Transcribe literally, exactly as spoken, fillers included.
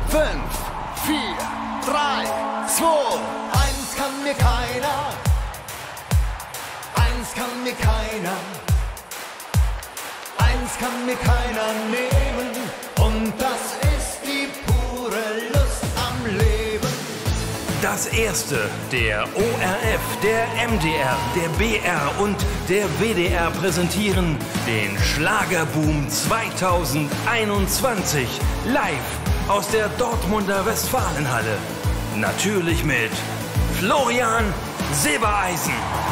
fünf, vier, drei, zwei, eins kann mir keiner, eins kann mir keiner, eins kann mir keiner nehmen, und das ist die pure Lust am Leben. Das erste, der O R F, der M D R, der B R und der W D R präsentieren den Schlagerboom zweitausendeinundzwanzig live aus der Dortmunder Westfalenhalle. Natürlich mit Florian Silbereisen.